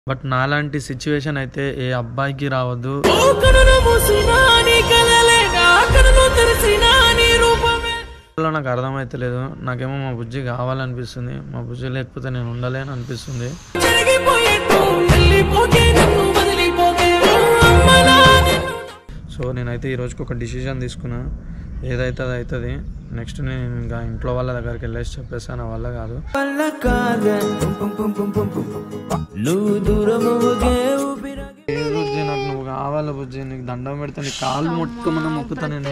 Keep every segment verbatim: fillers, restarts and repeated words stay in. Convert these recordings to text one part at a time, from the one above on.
But నాలాంటి situation అయితే ఏ అబ్బాయికి రావద్దు. నాకు అర్థమైతలేదు. నాకేమో మా బుజ్జి కావాలనిపిస్తుంది. మా బుజ్జి లేకపోతే నేను ఉండలేను అనిపిస్తుంది. సో నేనైతే ఈరోజుకి ఒక డిసిజన్ తీసుకున్నా. ఏదైతే అది అవుతుంది. నెక్స్ట్ నేను ఇంకా ఇంట్లో వాళ్ళ దగ్గరికి వెళ్ళేసి చెప్పేసా నా వల్ల కాదు. బుజ్జి నాకు నువ్వు కావాలి బుజ్జి, నీకు దండం పెడతా, నీ కాళ్ళు ముట్టుకోమని మొక్కుతా. నేను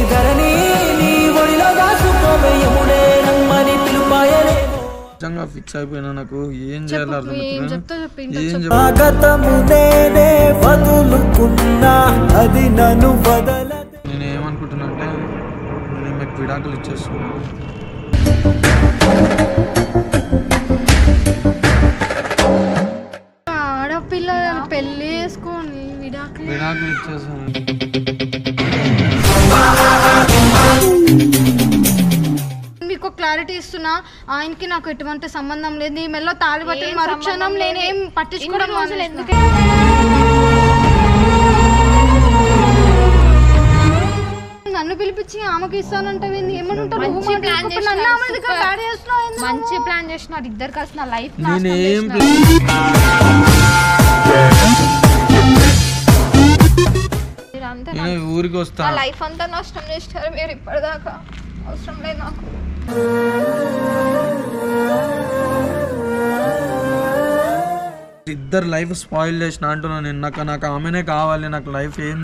నిజంగా ఫిక్స్ అయిపోయినా. నాకు ఏం చేయాలో అర్థమవుతుంది. నేను ఏమనుకుంటున్నా అంటే నేను మీకు విడాకులు ఇచ్చేస్తున్నా. ఆడపిల్ల పెళ్లి చేసుకొని విడాకులు విడాకులు ఇచ్చేస్తాను. మీకు క్లారిటీ ఇస్తున్నా, ఆయనకి నాకు ఎటువంటి సంబంధం లేదు. నీ మెల్లో తాళి పట్టి మరుక్షణం నేనేం పట్టించుకోవడం అసలు ఎందుకు. నన్ను పిలిపించి ఆమెకి ఇస్తానంటే ఏమనుంటారు? మంచి ప్లాన్ చేసినారు ఇద్దరు కలిసి నా లైఫ్ ఊరికి వస్తా. లైఫ్ అంతా నష్టం చేసినారు మీరు ఇప్పటిదాకా. అవసరం లేదు నాకు. ఇద్దరు లైఫ్ స్పాయిల్ చేసిన అంటున్నా నేను. నాకు నాకు ఆమెనే కావాలి. నాకు లైఫ్ ఏం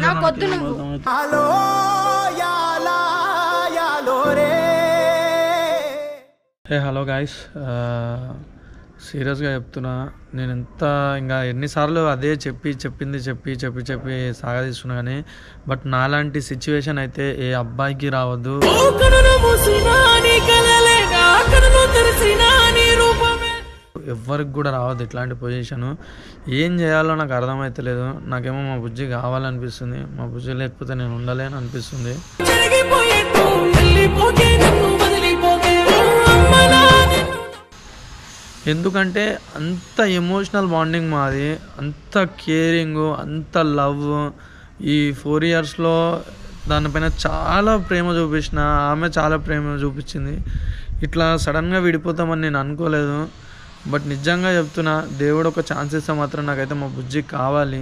హే హలో గాయస్, సీరియస్గా చెప్తున్నా. నేను ఎంత ఇంకా ఎన్నిసార్లు అదే చెప్పి చెప్పింది చెప్పి చెప్పి చెప్పి సాగదీస్తున్నా కానీ బట్ నాలాంటి సిచ్యువేషన్ అయితే ఏ అబ్బాయికి రావద్దు. ఎవ్వరికి కూడా రావద్దు ఇట్లాంటి పొజిషను. ఏం చేయాలో నాకు అర్థమవుతలేదు. నాకేమో మా బుజ్జి కావాలనిపిస్తుంది. మా బుజ్జి లేకపోతే నేను ఉండలేను అనిపిస్తుంది. ఎందుకంటే అంత ఎమోషనల్ బాండింగ్ మాది, అంత కేరింగ్, అంత లవ్. ఈ ఫోర్ ఇయర్స్లో దానిపైన చాలా ప్రేమ చూపించిన, ఆమె చాలా ప్రేమ చూపించింది. ఇట్లా సడన్గా విడిపోతామని నేను అనుకోలేదు. బట్ నిజంగా చెప్తున్నా, దేవుడు ఒక ఛాన్స్ ఇస్తే మాత్రం నాకైతే మా బుజ్జి కావాలి.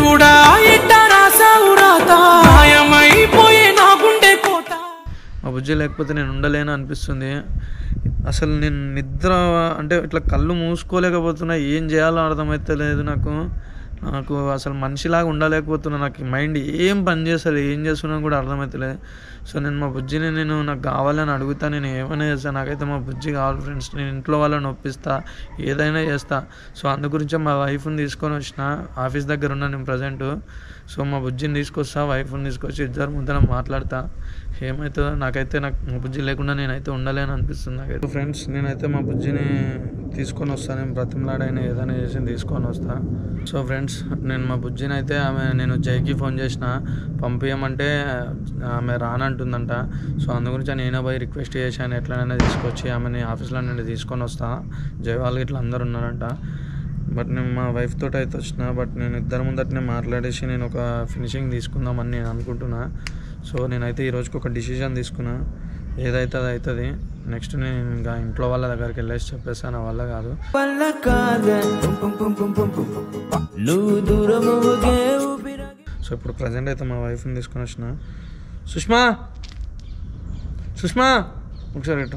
మా బుజ్జి లేకపోతే నేను ఉండలేను అనిపిస్తుంది. అసలు నేను నిద్ర అంటే ఇట్లా కళ్ళు మూసుకోలేకపోతున్నా. ఏం చేయాలో అర్థమవుతలేదు నాకు. నాకు అసలు మనిషిలాగా ఉండలేకపోతున్నా. నాకు మైండ్ ఏం పని చేస్తుంది, ఏం చేస్తున్నా కూడా అర్థమవుతలేదు. సో నేను మా బుజ్జిని నేను నాకు కావాలని అడుగుతా. నేను ఏమైనా చేస్తాను. నాకైతే మా బుజ్జి కావాలి ఫ్రెండ్స్. నేను ఇంట్లో వాళ్ళని ఒప్పిస్తా, ఏదైనా చేస్తా. సో అందు గురించే మా వైఫ్ని తీసుకొని వచ్చిన. ఆఫీస్ దగ్గర ఉన్నా నేను ప్రజెంట్. సో మా బుజ్జిని తీసుకొస్తా, వైఫ్ని తీసుకొచ్చి ఇద్దరు ముందర మాట్లాడతా. ఏమవుతుందో నాకైతే నాకు మా బుజ్జి లేకుండా నేనైతే ఉండలేను అనిపిస్తుంది నాకైతే. ఫ్రెండ్స్ నేనైతే మా బుజ్జిని తీసుకొని వస్తాను. నేను బ్రతిమలాడైనా ఏదైనా చేసి తీసుకొని వస్తా. సో ఫ్రెండ్స్ నేను మా బుజ్జిని అయితే ఆమె నేను జైకి ఫోన్ చేసిన పంపించమంటే ఆమె రానంటుందంట. సో అందు గురించి నేనే పోయి రిక్వెస్ట్ చేశాను ఎట్లనైనా తీసుకొచ్చి ఆమెని ఆఫీస్లో నుండి తీసుకొని వస్తా. జై వాళ్ళు ఇట్లా అందరు ఉన్నారంట. బట్ నేను మా వైఫ్ తోటి అయితే వచ్చిన. బట్ నేను ఇద్దరు ముందటనే మాట్లాడేసి నేను ఒక ఫినిషింగ్ తీసుకుందామని నేను అనుకుంటున్నా. సో నేనైతే ఈరోజుకి ఒక డిసిజన్ తీసుకున్నా. ఏదైతే అది అవుతుంది. నెక్స్ట్ నేను ఇంకా ఇంట్లో వాళ్ళ దగ్గరికి వెళ్ళేసి చెప్పేసా నా వల్ల కాదు. సో ఇప్పుడు ప్రజెంట్ అయితే మా వైఫ్ని తీసుకొని వచ్చిన. సుష్మా సుష్మా ఒకసారి ఇట్లా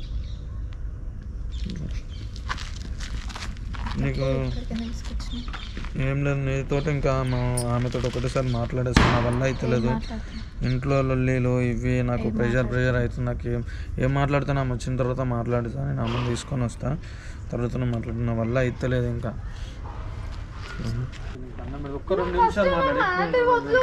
నీకు ఏం లేదు. నీతో ఇంకా మా ఆమెతో ఒకటేసారి మాట్లాడేస్తాను. నా వల్ల అయితే లేదు. ఇంట్లో లొల్లీలు ఇవి నాకు ప్రెషర్ ప్రెషర్ అవుతుంది. నాకు ఏం ఏం మాట్లాడుతున్నా ఆమె వచ్చిన తర్వాత మాట్లాడుతాను. నేను అమ్మని తీసుకొని వస్తా. తర్వాత మాట్లాడుతున్న నా వల్ల అయితే లేదు. ఇంకా ఒక్క రెండు నిమిషాలు మాట్లాడి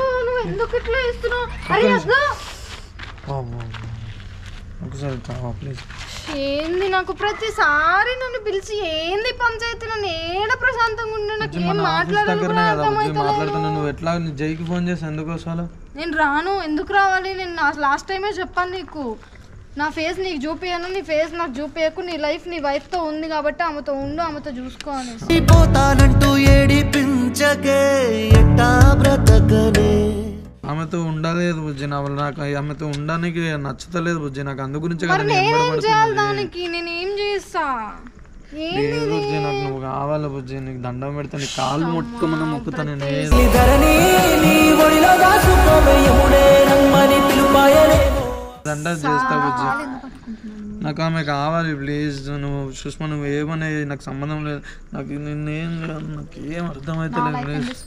ఒకసారి ప్లీజ్. ఏంది నాకు ప్రతిసారి నన్ను పిలిచి ఏంది పంచాయతీ, నన్ను ఏడ ప్రశాంతంగా ఉండే నాకు ఏం మాట్లాడుతున్నా. నువ్వు ఎట్లా జైకి ఫోన్ చేసి ఎందుకు వస్తాను? నేను రాను. ఎందుకు రావాలి? నేను లాస్ట్ టైమే చెప్పాను నీకు. నా ఫేస్ నీకు చూపియను, నీ ఫేస్ నాకు చూపించకు, నీ లైఫ్ నీ వైఫ్ తో ఉంది కాబట్టి ఆమెతో ఉండు, ఆమెతో చూసుకో అనేసి. ఆమెతో ఉండలేదు బుజ్జి, నా వల్ల నాకు ఆమెతో ఉండడానికి నచ్చతలేదు బుజ్జి, నాకు అందు గురించి మరి నేనేం చేయాలి దానికి, నేను ఏం చేస్తా? లేదు బుజ్జి, నాకు నువ్వు కావాలి బుజ్జి, నీకు దండం పెడతా, నీ కాలు మొట్టుకోమన్నా మొక్కుతా నేను. దండ చేస్తా బుజ్జి, నాకు ఆమె కావాలి ప్లీజ్. నువ్వు సుష్మా నువ్వు ఏమనే నాకు సంబంధం లేదు, నాకు నిన్నేం నాకు ఏం అర్థమైతే లేదు ప్లీజ్.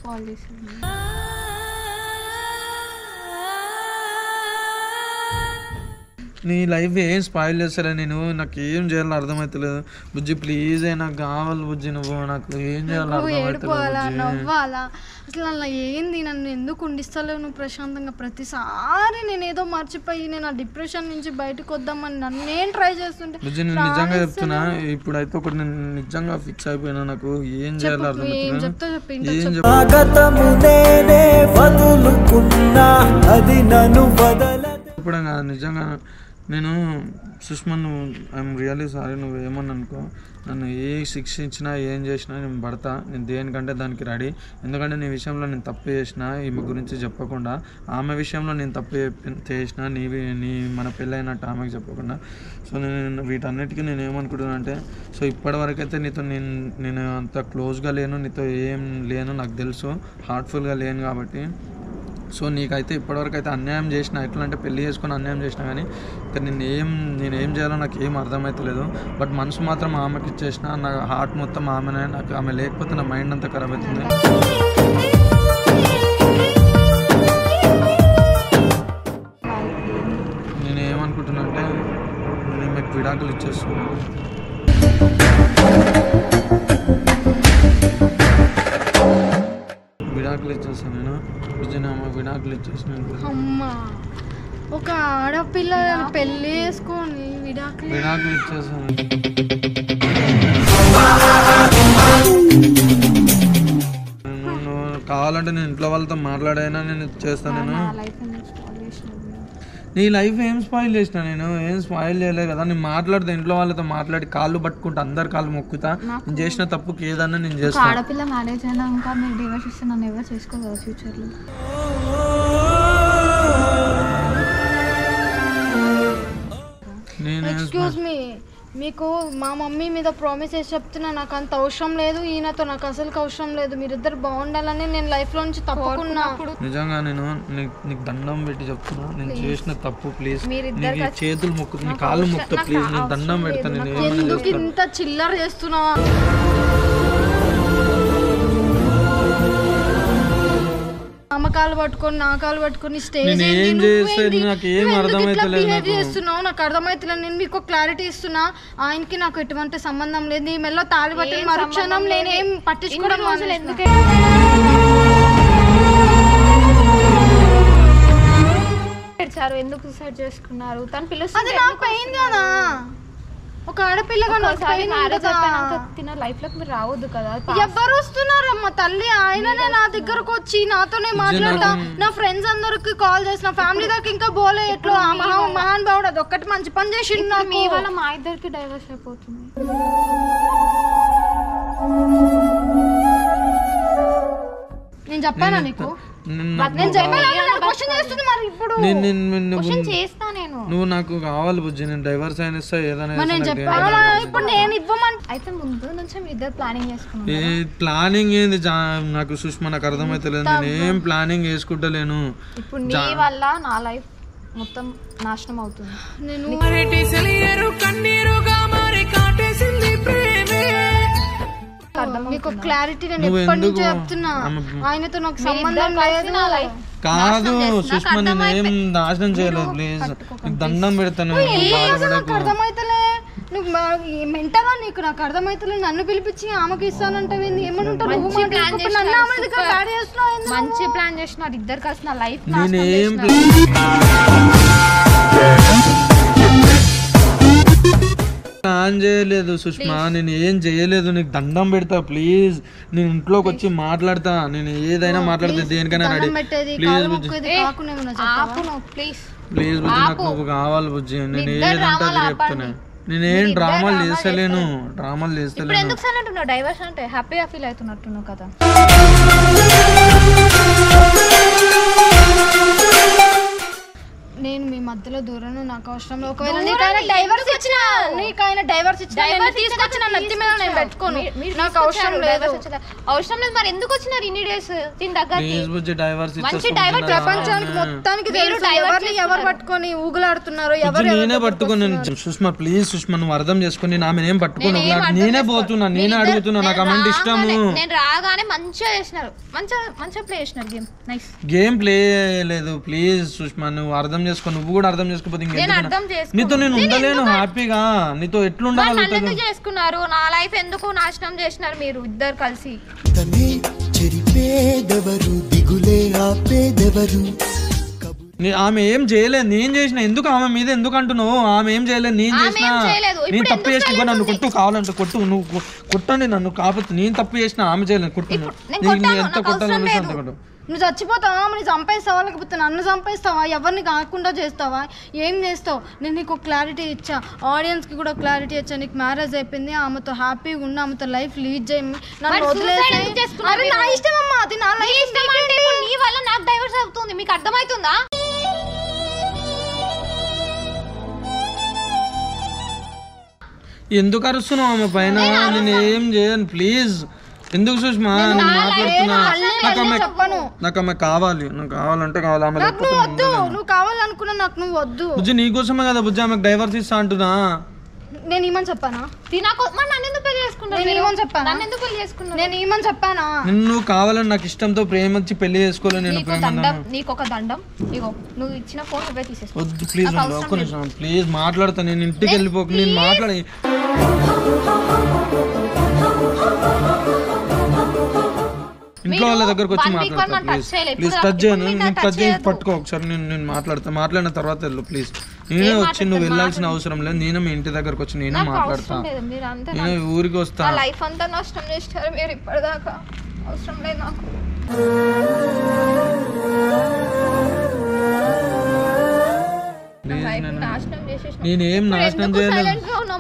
నీ లైఫ్ ఏం స్పాయిల్ చేస్తారా, నేను నాకు ఏం చేయాలో అర్థమవుతలేదు బుజ్జి, ప్లీజ్ నాకు కావాలి బుజ్జి, నువ్వు నాకు ఏం చేయాలో అర్థమవుతలేదు. నవ్వాలా అసలు అలా ఏంది, నన్ను ఎందుకు ఉండిస్తలేవు నువ్వు ప్రశాంతంగా? ప్రతిసారి నేను ఏదో మర్చిపోయి నేను ఆ డిప్రెషన్ నుంచి బయటకు వద్దామని నన్ను నేను ట్రై చేస్తుంటే బుజ్జి నేను నిజంగా చెప్తున్నా, ఇప్పుడైతే ఒకటి నేను నిజంగా ఫిక్స్ అయిపోయినా, నాకు ఏం చేయాలో అర్థమవుతుంది. చెప్తా చెప్పి ఇప్పుడు నిజంగా నేను సుష్మా నువ్వు ఐఎమ్ రియల్లీ సారీ, నువ్వు ఏమని అనుకో, నన్ను ఏ శిక్ష ఇచ్చినా ఏం చేసినా నేను పడతా, నేను దేనికంటే దానికి రెడీ. ఎందుకంటే నీ విషయంలో నేను తప్పు చేసిన, ఈమె గురించి చెప్పకుండా, ఆమె విషయంలో నేను తప్పు చేసిన, నీవి నీ మన పెళ్ళైనట్టు ఆమెకు చెప్పకుండా. సో నేను వీటన్నిటికీ నేను ఏమనుకుంటున్నా అంటే, సో ఇప్పటివరకు అయితే నీతో నేను నేను అంత క్లోజ్గా లేను, నీతో ఏం లేను నాకు తెలుసు, హార్ట్ఫుల్గా లేను కాబట్టి. సో నీకైతే ఇప్పటివరకు అయితే అన్యాయం చేసిన, ఎట్లా అంటే పెళ్లి చేసుకొని అన్యాయం చేసినా కానీ ఇక్కడ నేను ఏం నేను ఏం చేయాలో నాకు ఏం అర్థమవుతలేదు. బట్ మనసు మాత్రం ఆమెకి ఇచ్చేసిన, నా హార్ట్ మొత్తం ఆమెనే, నాకు ఆమె లేకపోతే నా మైండ్ అంతా ఖరాబ్ అవుతుంది. నేను ఏమనుకుంటున్నా అంటే నేను మీకు విడాకులు ఇచ్చేస్తున్నాను. విడాకులు ఇచ్చేస్తాను నేను విజయనామా, విడాకులు ఇచ్చేసినాను. అమ్మా ఒక ఆడపిల్ల పెళ్లి చేసుకొని విడాకులు విడాకులు ఇచ్చేసాను. నువ్వు కావాలంటే నేను ఇంట్లో వాళ్ళతో మాట్లాడైనా నేను చేస్తాను. నేను నీ లైఫ్ ఏం స్పాయిల్ చేసిన, నేను ఏం స్పాయిల్ చేయలేదు కదా. నేను మాట్లాడితే ఇంట్లో వాళ్ళతో మాట్లాడి కాళ్ళు పట్టుకుంటా, అందరు కాళ్ళు మొక్కుతా, నేను చేసిన తప్పుకి ఏదన్నా నేను చేస్తాను. ఆడపిల్ల మ్యారేజ్ అయినాక మీరు డివోర్స్ ఇస్తే నన్ను ఎవరు చేసుకోగలరు ఫ్యూచర్లో? ఎక్స్క్యూజ్ మీ, మీకు మా మమ్మీ మీద ప్రామిస్ చేసి చెప్తున్నా, నాకు అంత అవసరం లేదు ఈయనతో, నాకు అసలు అవసరం లేదు, మీరిద్దరు బాగుండాలని నేను లైఫ్ లో నుంచి తప్పుకున్నా. నిజంగా నేను నీకు దండం పెట్టి చెప్తున్నా, నేను చేసిన తప్పు ప్లీజ్, నీకు చేతులు మొక్కు, నీ కాళ్ళు మొక్కు ప్లీజ్, నేను దండం పెడతా. నేను ఎందుకు ఇంత చిల్లర చేస్తున్నా? అమ్మకాలు పట్టుకొని నా కాలు పట్టుకొని స్టేజ్ చేస్తున్నావు, నాకు అర్థమైతలేదు. నేను మీకు క్లారిటీ ఇస్తున్నా, ఆయనకి నాకు ఎటువంటి సంబంధం లేదు, ఈ మెల్లో తాళి పట్టి మరుక్షణం నేను ఏం పట్టించుకోవడం అసలు ఎందుకు ఎందుకు సూసైడ్ చేసుకున్నారు? తను పిలుస్తుంది నాకు అయింది కదా, ఒక ఆడపిల్లగా తిన లైఫ్ లోకి మీరు రావద్దు కదా. ఎవరు వస్తున్నారమ్మా తల్లి, ఆయననే నా దగ్గరకు వచ్చి నాతోనే మాట్లాడతా, నా ఫ్రెండ్స్ అందరికి కాల్ చేసిన, ఫ్యామిలీ దాకా ఇంకా పోలే, ఎట్లో ఆ మహా మహాన్ భావుడు అది ఒక్కటి మంచి పని చేసి మీ వల్ల మా ఇద్దరికి డైవర్స్ అయిపోతుంది. నేను చెప్పానా నీకు? నేను చేస్తుంది మరి ఇప్పుడు చేస్తా నేను. నువ్వు నాకు కావాలి బుజ్జి, నేను డైవర్స్ అయినా ఇస్తా, ఏదైనా ఇప్పుడు నేను ఇవ్వమని. అయితే ముందు నుంచి మీ ఇద్దరు ప్లానింగ్ చేసుకున్నాం. ఏ ప్లానింగ్ ఏంది నాకు సుష్మా, నాకు అర్థమైతలేదు, నేను ఏం ప్లానింగ్ వేసుకుంటలేను. ఇప్పుడు నీ వల్ల నా లైఫ్ మొత్తం నాశనం అవుతుంది. నేను మీకు క్లారిటీ నేను ఎప్పటి నుంచి చెప్తున్నా, ఆయనతో నాకు సంబంధం లేదు. కాదు సుష్మా, నేను ఏం నాశనం చేయలేదు ప్లీజ్, నీకు దండం పెడతాను. నాకు అర్థమైతలే, నువ్వు మెంటగా, నీకు నాకు అర్థమైతలే. నన్ను పిలిపించి ఆమెకి ఇస్తానంటే ఏమనుంటారు? మంచి ప్లాన్ చేసినారు ఇద్దరు కలిసి నా లైఫ్. నేనేం ప్లాన్ చేయలేదు సుష్మా, నేను ఏం చేయలేదు, నీకు దండం పెడతా ప్లీజ్. నేను ఇంట్లోకి వచ్చి మాట్లాడతా, నేను ఏదైనా మాట్లాడతా, దేనికైనా రెడీ. ప్లీజ్ ప్లీజ్ ప్లీజ్ బుజ్జి నాకు నువ్వు కావాలి బుజ్జి నేను ఏదంటే అది చెప్తున్నా నేనేం డ్రామాలు చేస్తలేను డ్రామాలు చేస్తలేను ఇప్పుడు ఎందుకు సైలెంట్ ఉన్నావు డైవర్స్ అంటే హ్యాపీగా ఫీల్ అవుతున్నట్టున్నావు కదా నేను మీ మధ్యలో దూరం నాకు అవసరం లేదు ఒకవేళ నీకైనా డైవర్స్ ఇచ్చినా నీకైనా డైవర్స్ ఇచ్చినా నేను తీసుకొచ్చిన నత్తి మీద నేను పెట్టుకోను నాకు అవసరం లేదు అవసరం లేదు మరి ఎందుకు వచ్చినారు ఇన్ని డేస్ దీని ప్లీజ్ బుజ్జి డైవర్స్ మంచి డైవర్స్ ప్రపంచానికి మొత్తానికి తెలుసు ఎవరిని ఎవరు పట్టుకొని ఊగులాడుతున్నారు ఎవరు నేనే పట్టుకొని సుష్మా ప్లీజ్ సుష్మా నువ్వు అర్థం చేసుకుని నా నేనేం పట్టుకొని నేనే పోతున్నా నేనే అడుగుతున్నా నాకు అమంటే ఇష్టము నేను రాగానే మంచిగా చేసినారు మంచిగా మంచిగా ప్లే చేసినారు గేమ్ నైస్ గేమ్ ప్లే లేదు ప్లీజ్ సుష్మా నువ్వు అర్థం చేసుకో నువ్వు కూడా అర్థం చేసుకోపోతే నీతో నేను ఉండలేను హ్యాపీగా నీతో ఎట్లుండాలి చేసుకున్నారు నా లైఫ్ ఎందుకు నాశనం చేసినారు మీరు ఇద్దరు కలిసి ఆమె ఏం చేయలేదు నేను చేసిన ఎందుకు ఆమె మీద ఎందుకు అంటున్నావు ఆమె ఏం చేయలేదు నేను చేసిన నేను తప్పు చేసిన నన్ను కొట్టు కావాలంటే కొట్టు నువ్వు కొట్టండి నన్ను కాకపోతే నేను తప్పు చేసిన ఆమె చేయలేదు కొట్టు ఎంత కొట్టాలని అంత కొట్టు నువ్వు చచ్చిపోతావా నువ్వు చంపేస్తావా లేకపోతే నన్ను చంపేస్తావా ఎవరిని కాకుండా చేస్తావా ఏం చేస్తావు నేను నీకు క్లారిటీ ఇచ్చా ఆడియన్స్కి కూడా క్లారిటీ ఇచ్చా నీకు మ్యారేజ్ అయిపోయింది ఆమెతో హ్యాపీగా ఉన్న ఆమెతో లైఫ్ లీడ్ చేయి నన్ను వదిలేసి నా ఇష్టం అమ్మా అది నా లైఫ్ నీ వల్ల నాకు డైవర్స్ అవుతుంది మీకు అర్థమవుతుందా ఎందుకు అరుస్తున్నావు ఆమె పైన నేను ఏం చేయను ప్లీజ్ ఎందుకు సుష్మా నేను మాట్లాడుతున్నా నాకు ఆమె నాకు ఆమె కావాలి నాకు కావాలంటే కావాలి ఆమె నువ్వు కావాలనుకున్నా నాకు నువ్వు వద్దు బుజ్జి నీకోసమే కదా బుజ్జి ఆమెకు డైవర్స్ ఇస్తా అంటున్నా నేను ఏమని చెప్పానా నేను ఏమని చెప్పానా నువ్వు కావాలని నాకు ఇష్టంతో ప్రేమ వచ్చి పెళ్లి చేసుకోలే నేను నీకు ఒక దండం ఇగో నువ్వు ఇచ్చిన ఫోన్ నువ్వే తీసేసుకో వద్దు ప్లీజ్ ఒక్క నిమిషం ప్లీజ్ మాట్లాడతా నేను ఇంటికి వెళ్ళిపోకు నేను మాట్లాడి ఇంట్లో వాళ్ళ దగ్గరకు వచ్చి మాట్లాడతా ప్లీజ్ ప్లీజ్ టచ్ చేయను నేను టచ్ చేసి పట్టుకో ఒకసారి నేను నేను మాట్లాడతా మాట్లాడిన తర్వాత వెళ్ళు ప్లీజ్ నేనే వచ్చి నువ్వు వెళ్ళాల్సిన అవసరం లేదు నేను మీ ఇంటి దగ్గరకు వచ్చి నేనే మాట్లాడతా నేను ఊరికి వస్తా లైఫ్ అంతా నష్టం చేస్తారు మీరు ఇప్పటిదాకా అవసరం లేదు నాకు నేనేం నాశనం చేయలేదు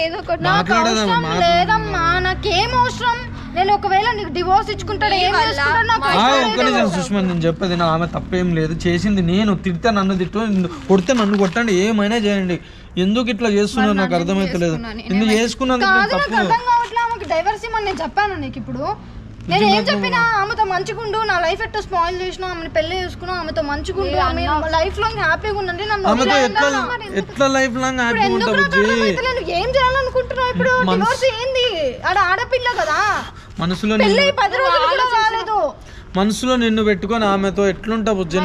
లేదమ్మా నాకేం అవసరం నేను ఒకవేళ నీకు డివోర్స్ ఇచ్చుకుంటాడు సుష్మా నేను చెప్పేది నా ఆమె తప్పేం లేదు చేసింది నేను తిడితే నన్ను తిట్టు కొడితే నన్ను కొట్టండి ఏమైనా చేయండి ఎందుకు ఇట్లా చేస్తున్నారు నాకు అర్థమైతలేదు ఎందుకు చేసుకున్నది డైవర్స్ ఇమ్మని నేను చెప్పాను నీకు ఇప్పుడు నేను ఏం చెప్పినా ఆమెతో మంచిగుండు నా లైఫ్ ఎట్లా స్పాయిల్ చేసినా ఆమెను పెళ్లి చేసుకున్నా ఆమెతో మంచిగుండు ఆమె లైఫ్ లాంగ్ హ్యాపీగా ఉండండి ఎట్లా లైఫ్ లాంగ్ ఏం చేయాలనుకుంటున్నావు ఇప్పుడు డివోర్స్ ఏంది ఆడ ఆడపిల్ల కదా మనసులో పెళ్లి పది రోజులు కూడా కాలేదు మనసులో నిన్ను పెట్టుకొని ఆమెతో ఎట్లుంటా బుజ్జి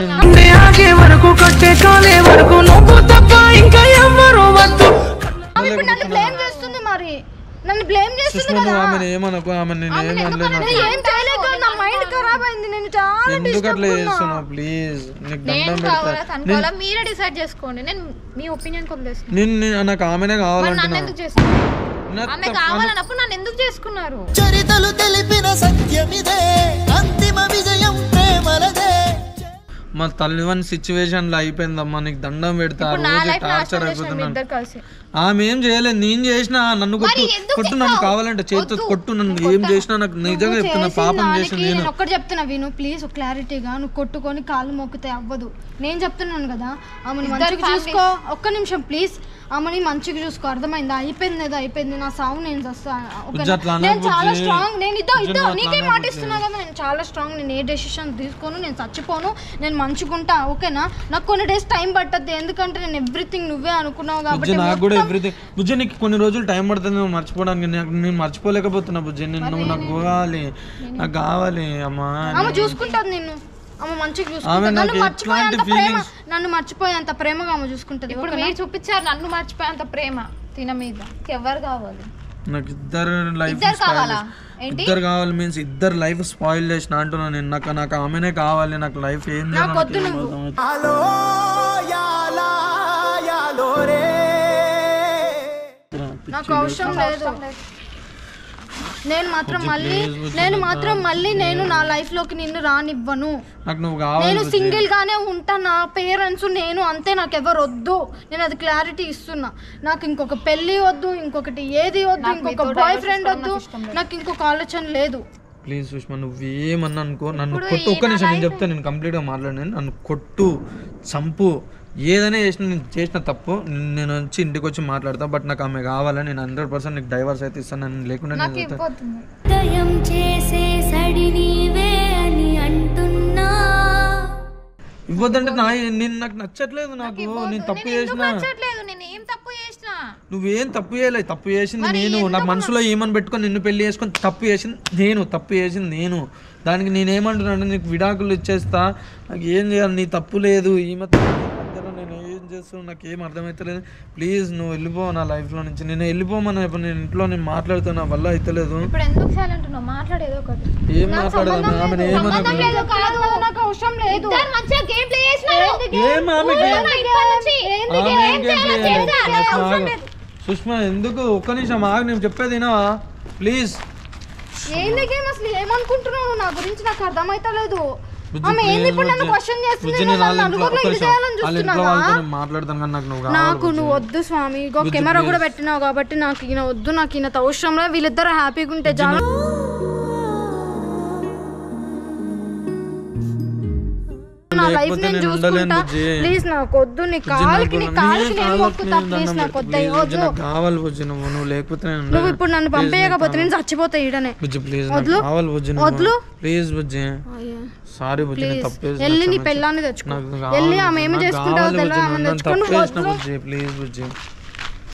నన్ను బ్లేమ్ చేస్తుంది మరి నన్ను బ్లేమ్ చేస్తుంది కదా ఆమె ఏమనుకో ఆమె నేను ఏం చేయలేక నా మైండ్ ఖరాబ్ అయింది నేను చాలా ఎందుకు అట్లా చేస్తున్నావు ప్లీజ్ నీకు దండం పెడతా మీరే డిసైడ్ చేసుకోండి నేను మీ ఒపీనియన్ వదిలేస్తాను నేను నాకు ఆమెనే కావాలంటున్నా నన్ను ఎందుకు చేసుకున్నారు ఆమె కావాలన్నప్పుడు నన్ను ఎందుకు చేసుకున్నారు చరితలు తెలిపిన సత్యమిదే అంతిమ విజయం ప్రేమలదే మా తల్లివన్ సిచ్యువేషన్ లో అయిపోయిందమ్మా నీకు దండం పెడతా రోజు టార్చర్ అయిపోతున్నాను ఆమె ఏం చేయలేదు నేను చేసినా నన్ను కొట్టు కొట్టు నన్ను కావాలంటే చేతితో కొట్టు నన్ను ఏం చేసినా నాకు నిజంగా చెప్తున్నా పాపం చేసింది నేను ఒక్కటి చెప్తున్నా విను ప్లీజ్ క్లారిటీగా నువ్వు కొట్టుకొని కాళ్ళు మొక్కితే అవ్వదు నేను చెప్తున్నాను కదా ఆమెను మంచిగా చూసుకో ఒక్క నిమిషం ప్లీజ్ ఆమెని మంచిగా చూసుకో అర్థమైందా అయిపోయింది ఏదో అయిపోయింది నా సాగు నేను నేను చాలా స్ట్రాంగ్ నేను ఇద్దో ఇద్దో నీకే మాట ఇస్తున్నా కదా నేను చాలా స్ట్రాంగ్ నేను ఏ డెసిషన్ తీసుకోను నేను చచ్చిపోను నేను మంచిగుంటా ఓకేనా నాకు కొన్ని డేస్ టైం పట్టద్దు ఎందుకంటే నేను ఎవ్రీథింగ్ నువ్వే అనుకున్నావు కాబట్టి నాకు కూడా ఎవ్రీథింగ్ బుజ్జి నీకు కొన్ని రోజులు టైం పడుతుంది నువ్వు మర్చిపోవడానికి నేను మర్చిపోలేకపోతున్నా బుజ్జి నేను నువ్వు నాకు కావాలి నాకు కావాలి అమ్మా ఆమె చూసుకుంటుంది నిన్ను ఆమె మంచిగా చూసుకుంటుంది నన్ను మర్చిపోయేంత ప్రేమ నన్ను మర్చిపోయేంత ప్రేమగా ఆమె చూసుకుంటది ఇప్పుడు మీరు చూపించారు నన్ను మర్చిపోయేంత ప్రేమ తిన మీద ఎవరు కావాలి నాకు ఇద్దరు లైఫ్ ఇద్దరు కావాలి మీన్స్ ఇద్దరు లైఫ్ స్పాయిల్ చేసిన అంటున్నా నేను నాకు నాకు ఆమెనే కావాలి నాకు లైఫ్ ఏం నాకు అవసరం లేదు నేను మాత్రం మళ్ళీ నేను మాత్రం మళ్ళీ నేను నా లైఫ్ లోకి నిన్ను రానివ్వను. నాకు నువ్వు కావాలి. నేను సింగిల్ గానే ఉంటా. నా పేరెంట్స్ నేను అంతే. నాకు ఎవరు వద్దు. నేను అది క్లారిటీ ఇస్తున్నా. నాకు ఇంకొక పెళ్లి వద్దు, ఇంకొకటి ఏది వద్దు, ఇంకొక బాయ్ ఫ్రెండ్ వద్దు, నాకు ఇంకొక ఆలోచన లేదు. ప్లీజ్ సుష్మా నువ్వేమన్నా అనుకో, నన్ను కొట్టు. ఒక్క నిమిషం నేను చెప్తాను, నేను కంప్లీట్గా మాట్లాడినాను. నన్ను కొట్టు, చంపు, ఏదైనా చేసిన నేను చేసిన తప్పు. నేను వచ్చి ఇంటికి వచ్చి మాట్లాడతా. బట్ నాకు ఆమె కావాలని నేను హండ్రెడ్ పర్సెంట్ నీకు డైవర్స్ అయితే ఇస్తాను. నేను లేకుండా ఇవ్వద్దంటే నా నేను నాకు నచ్చట్లేదు. నాకు నేను తప్పు చేసిన నువ్వేం తప్పు చేయలేదు. తప్పు చేసింది నేను. నా మనసులో ఏమని పెట్టుకొని నిన్ను పెళ్లి చేసుకొని తప్పు చేసింది నేను. తప్పు చేసింది నేను. దానికి నేనేమంటున్నాను, నీకు విడాకులు ఇచ్చేస్తా, నాకు ఏం చేయాలి, నీ తప్పు లేదు. ఈ మధ్య నేను ఏం చేస్తాను నాకు ఏం అర్థమవుతలేదు. ప్లీజ్ నువ్వు వెళ్ళిపో నా లైఫ్లో నుంచి. నేను వెళ్ళిపోమన్నా ఇప్పుడు నేను ఇంట్లో నేను మాట్లాడుతున్నా, నా వల్ల అవుతలేదు. ఏం మాట్లాడదాం? ఆమె సుష్మా ఎందుకు? ఒక్క నిమిషం ఆగు, నేను చెప్పేది వినవా ప్లీజ్. ఏంది గేమ్ అసలు? ఏమనుకుంటున్నావు నా గురించి? నాకు అర్థమైతలేదు. నాకు నువ్వు వద్దు స్వామి. కెమెరా కూడా పెట్టినావు కాబట్టి నాకు ఈయన వద్దు. నాకు ఈయన అవసరం లేదు. వీళ్ళిద్దరు హ్యాపీగా ఉంటే చాలు. నా లైఫ్ నేను చూసుకుంటా. ప్లీజ్ నాకు వద్దు. నీ కాలికి నీ కాలికి నేను మొక్కుతా. ప్లీజ్ నాకు వద్దు. కావాలి బుజ్జి, నువ్వు నువ్వు లేకపోతే నువ్వు ఇప్పుడు నన్ను పంపేయకపోతే నేను చచ్చిపోతా ఈడనే. వద్దు వద్దు ప్లీజ్ బుజ్జి. సారీ బుజ్జి, నేను తప్పు చేసిన. వెళ్ళి నీ పెళ్ళాన్ని తెచ్చుకో. వెళ్ళి ఆమె ఏమి చేసుకుంటావో తెలియదు. ఆమె తెచ్చుకో. ప్లీజ్ బుజ్జి.